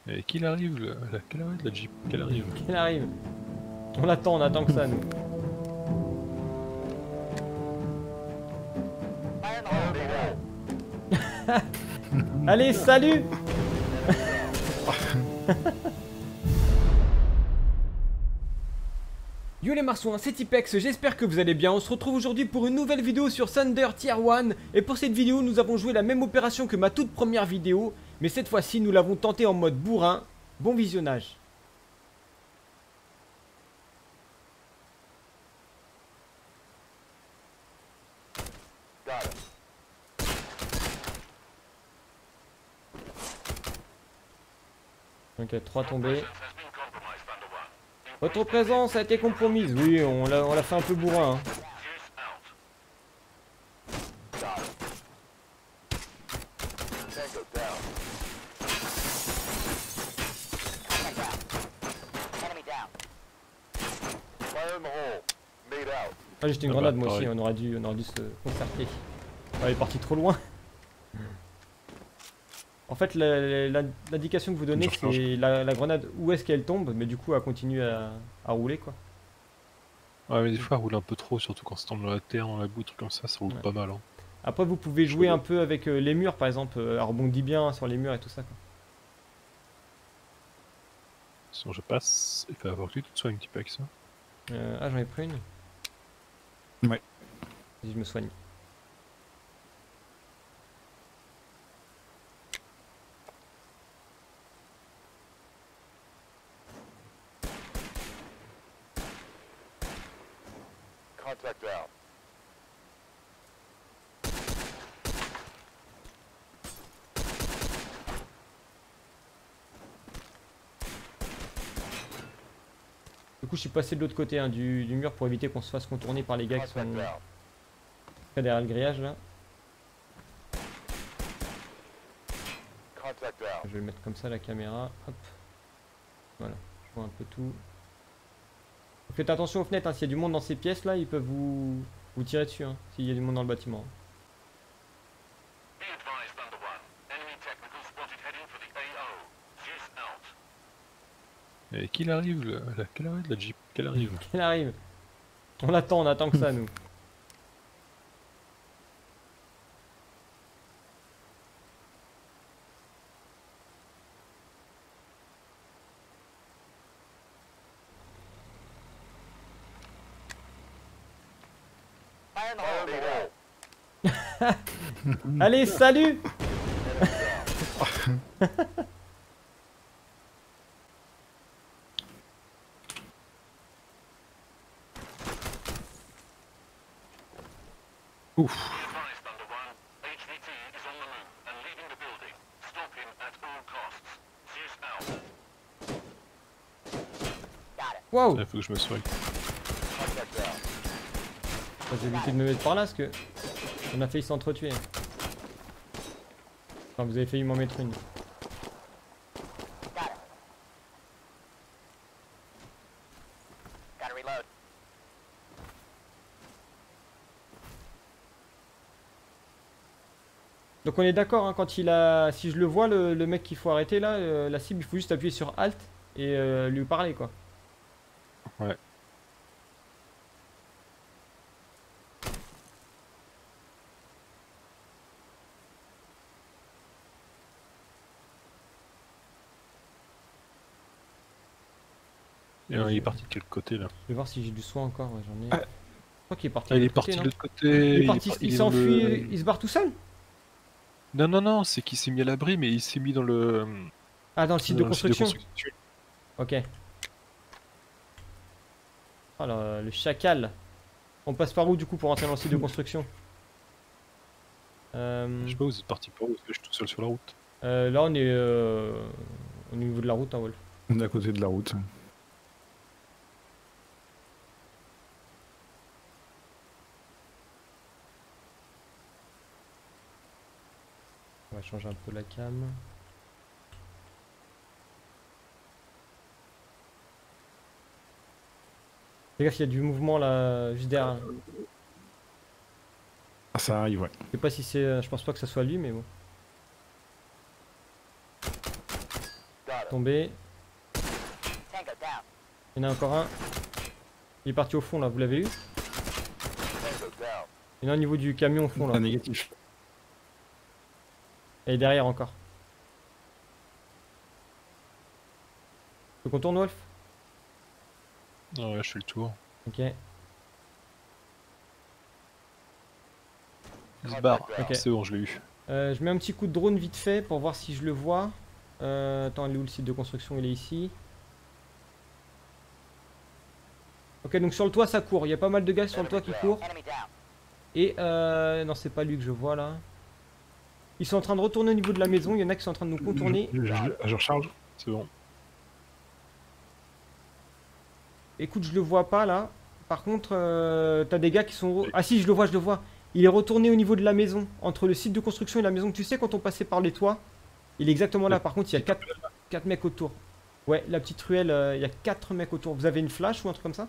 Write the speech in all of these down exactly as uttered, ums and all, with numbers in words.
Et qu'il arrive, le... la... quelle arrive la Jeep? Qu'elle arrive? Qu'elle arrive. On l'attend, on attend que ça nous. Allez, salut. Yo les marsouins, c'est Tipex, j'espère que vous allez bien. On se retrouve aujourd'hui pour une nouvelle vidéo sur Thunder Tier un. Et pour cette vidéo, nous avons joué la même opération que ma toute première vidéo. Mais cette fois-ci, nous l'avons tenté en mode bourrin. Bon visionnage. Ok, trois tombés. Votre présence a été compromise. Oui, on l'a on l'a fait un peu bourrin. Hein. Ah, j'ai jeté une Ah grenade bah, moi pareil. aussi, on aurait dû, on aurait dû se concerter. Ah, elle est partie trop loin. En fait, l'indication que vous donnez, c'est la, la grenade où est-ce qu'elle tombe, mais du coup, elle continue à, à rouler quoi. Ouais, mais des fois, elle roule un peu trop, surtout quand ça tombe dans la terre, dans la boue, truc comme ça, ça roule Ouais. pas mal. Hein. Après, vous pouvez jouer Chaud. un peu avec euh, les murs par exemple, euh, elle rebondit bien sur les murs et tout ça quoi. Sinon, je passe. Il faut avoir que tu te soignes un petit peu avec ça. Euh, ah, j'en ai pris une. Ouais. Vas-y, je me soigne. Contact out. Du coup, je suis passé de l'autre côté hein, du, du mur pour éviter qu'on se fasse contourner par les gars qui sont Contact out. derrière le grillage là. Contact out. Je vais mettre comme ça la caméra. Hop. Voilà, je vois un peu tout. Faites attention aux fenêtres, hein. S'il y a du monde dans ces pièces là, ils peuvent vous, vous tirer dessus hein, s'il y a du monde dans le bâtiment. Be advised, Thunder One. Enemy technical spotted heading for the A O. Zeus out. Et qu'il arrive, le... la... quelle arrive la Jeep? Qu'elle arrive? Elle arrive. On l'attend, on attend que ça nous. Fire in the hole. Allez, salut. Ouf. Be advised, Thunder One. H V T is on the move and leaving the building. Stop him at all costs. Zeus out. Waouh. Il faut que je me soigne. Contact out. J'ai évité de me mettre par là parce que on a failli s'entretuer. Enfin, vous avez failli m'en mettre une. Gotta reload. Donc on est d'accord, hein, quand il a, si je le vois, le, le mec qu'il faut arrêter là, euh, la cible, il faut juste appuyer sur Alt et euh, lui parler quoi. Ouais. Et alors, il est parti de quel côté là? Je vais voir si j'ai du soin encore, ouais, j'en ai. Ah. Je crois qu'il est parti. Ah, de il est l'autre parti côté, de non l'autre côté. Il est parti, par- il est dans s'enfuit, le- il se barre tout seul. Non, non, non, c'est qu'il s'est mis à l'abri, mais il s'est mis dans le. Ah, dans le site de dans le site construction. construction. Ok. Oh là, le chacal. On passe par où du coup pour rentrer dans le site de construction? euh, Je sais pas, vous êtes parti par où? Parce que je suis tout seul sur la route. euh, Là on est euh, au niveau de la route, hein, Wolf. On est à côté de la route. On va changer un peu la cam. Fais gaffe, il y a du mouvement là, juste derrière. Ah, ça arrive, ouais. Je sais pas si c'est. Je pense pas que ça soit lui, mais bon. Got Tombé. Tango down. Il y en a encore un. Il est parti au fond là, vous l'avez eu? Tango down. Il y en a au niveau du camion au fond là. Un négatif. Et derrière encore. Tu veux qu'on tourne, Wolf? Ah ouais, je fais le tour. Ok. Il se barre. Ok. C'est bon, je l'ai eu. Euh, je mets un petit coup de drone vite fait pour voir si je le vois. Euh, attends, il est où le site de construction? Il est ici. Ok, donc sur le toit ça court. Il y a pas mal de gars sur le toit qui courent. Enemy down. Et euh, non, c'est pas lui que je vois là. Ils sont en train de retourner au niveau de la maison. Il y en a qui sont en train de nous contourner. Je, je- je recharge. C'est bon. Écoute, je le vois pas là. Par contre, euh, t'as des gars qui sont. Ah si, je le vois, je le vois. Il est retourné au niveau de la maison. Entre le site de construction et la maison. Tu sais, quand on passait par les toits, il est exactement là. Par contre, il y a quatre mecs autour. Ouais, la petite ruelle, euh, il y a quatre mecs autour. Vous avez une flash ou un truc comme ça?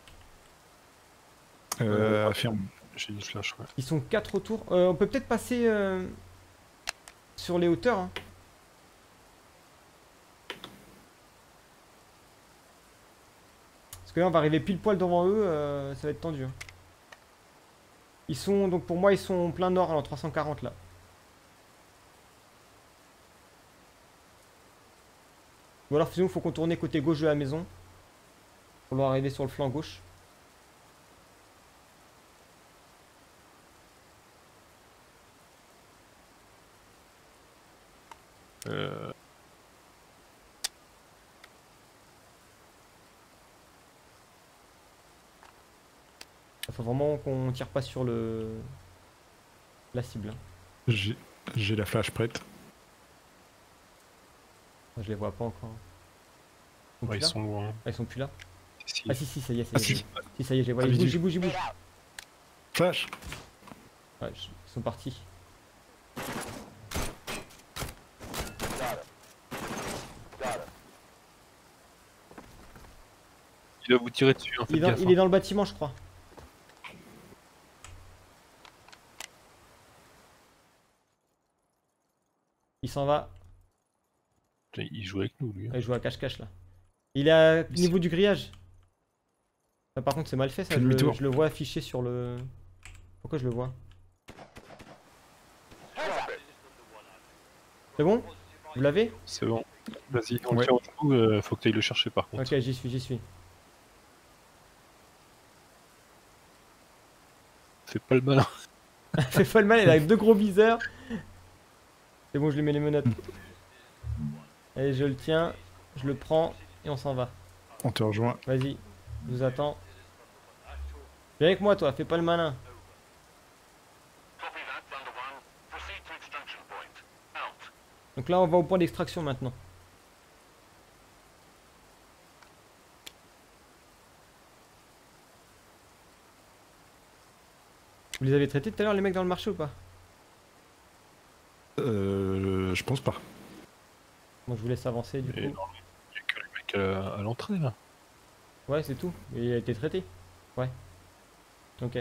Euh, affirme. J'ai une flash, ouais. Ils sont quatre autour. Euh, on peut peut-être passer euh, sur les hauteurs. Hein. Parce que là, on va arriver pile poil devant eux. euh, ça va être tendu. Hein. Ils sont, donc pour moi, ils sont en plein nord, en trois cent quarante là. Ou alors, sinon, il faut contourner côté gauche de la maison. Pour leur arriver sur le flanc gauche. Euh... Il faut vraiment qu'on tire pas sur le la cible. Hein. J'ai j'ai la flash prête. Je les vois pas encore. Ils sont, Ouais, plus ils là sont loin. Ah, ils sont plus là. Si, si. Ah si si, ça y est, ça Ah y est. si, Si, ça y est, je les vois. Ah, Ils mais bougent, du- ils bougent, ils bougent. Get out. flash. Ouais, je- ils sont partis. Got it. Got it. Il va vous tirer dessus, hein, Il est, faites dans, gaffe. il est dans le bâtiment, je crois. Il s'en va. Putain, il joue avec nous, lui. hein. Ouais, il joue à cache-cache là. Il est à Ici. niveau du grillage. Ah, par contre, c'est mal fait ça. Fais Je le, demi-tour. je le vois affiché sur le. Pourquoi je le vois? Drop it. C'est bon? Vous l'avez? C'est bon. Vas-y, on Ouais. le tient au cou, euh, faut que tu ailles le chercher par contre. Ok, j'y suis, j'y suis. Fais pas le malin. Fait pas le mal, il a deux gros viseurs. C'est bon, je lui mets les menottes. Allez, je le tiens, je le prends et on s'en va. On te rejoint. Vas-y, je vous attends. Viens avec moi, toi, fais pas le malin. Copy that, Thunder One. Proceed to extraction point. Out. Donc là, on va au point d'extraction maintenant. Vous les avez traités tout à l'heure, les mecs dans le marché ou pas? Euh, je pense pas. Moi, je vous laisse avancer du Et coup. non, il y a que les mecs à, à l'entrée là. Ouais, c'est tout. Et il a été traité? Ouais. Ok.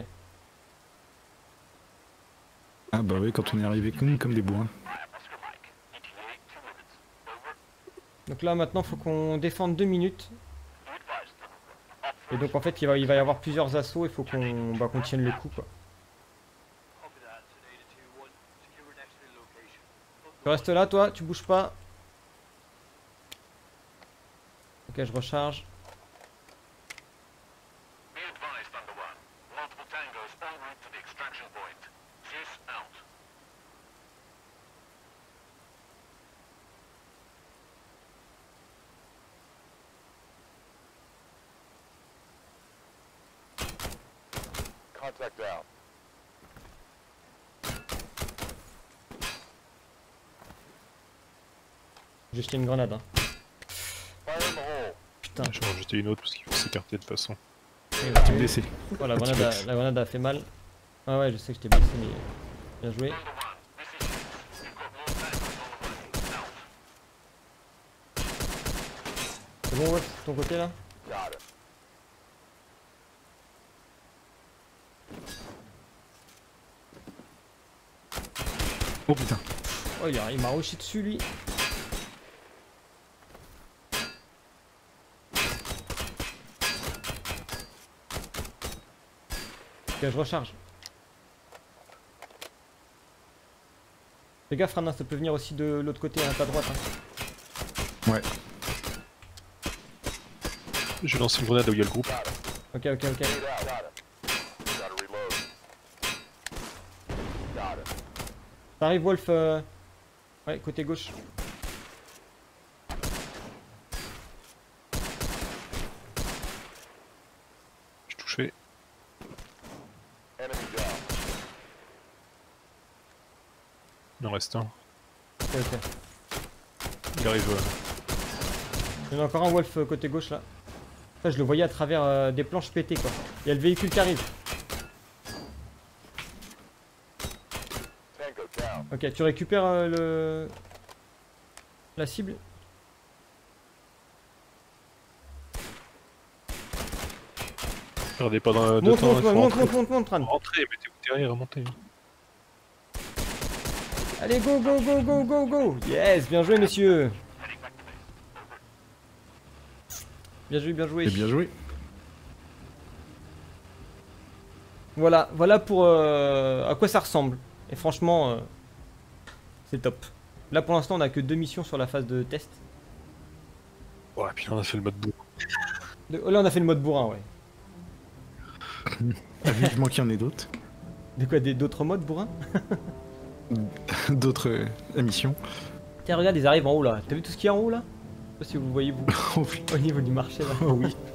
Ah bah oui, quand on est arrivé comme, comme des bourrins. Oscar Mike. E T A, two minutes. Over. Donc là, maintenant, faut qu'on défende deux minutes. You advised, Thunder One. Up Et donc, en fait, il va, il va y avoir plusieurs assauts. Il faut qu'on bah, qu'on tienne le coup, quoi. Tu restes là, toi, tu bouges pas. Ok, je recharge. Be advised, Thunder One. Multiple tangos en route to the extraction point. Zeus out. Contact down. J'ai jeté une grenade. Hein. Fire in the hole. Putain. Je vais en jeter une autre parce qu'il faut s'écarter de toute façon. Tu me blessé. Oh, la, grenade a, la grenade a fait mal. Ah ouais, je sais que je t'ai blessé, mais bien joué. Thunder One, this is Zeus. You've got more tangos on the way. Out. C'est bon, ouais, de ton côté là? Got it. Oh putain. Oh, il, a- il m'a rushé dessus lui. Ok, je recharge. Fais gaffe, Rana, ça peut venir aussi de l'autre côté, à ta droite. Hein. Ouais. Je lance une grenade où il y a le groupe. Ok, ok, ok. Get out. Got it. Gotta reload. Got it. T'arrives, Wolf. Euh... Ouais, côté gauche. Je touchais. Enemy down. Il en reste un. Ok, ok. Il arrive. euh, Il y en a encore un Wolf euh, côté gauche là. Ça, je le voyais à travers euh, des planches pétées quoi. Il y a le véhicule qui arrive. Tango down. Ok, tu récupères euh, le... la cible. Regardez pas dans de Monte, temps. monte, il faut monte, monte, rentrer. monte, monte, monte, Ran. Rentrez, mettez-vous derrière, remontez. Allez, go, go, go, go, go, go. Yes, bien joué, messieurs. Bien joué, bien joué. Et bien joué. Voilà, voilà pour euh, à quoi ça ressemble. Et franchement, euh, c'est top. Là, pour l'instant, on a que deux missions sur la phase de test. Ouais, puis on a fait le mode bourre. De- oh, là, on a fait le mode bourrin, ouais. Ah, vivement qu'il y en ait d'autres. De quoi, des- d'autres modes bourrin? D'autres euh, émissions. Tiens, regarde, ils arrivent en haut là. T'as vu tout ce qu'il y a en haut là? Je sais pas si vous voyez, vous, Oh putain. au niveau du marché là. Oh oui.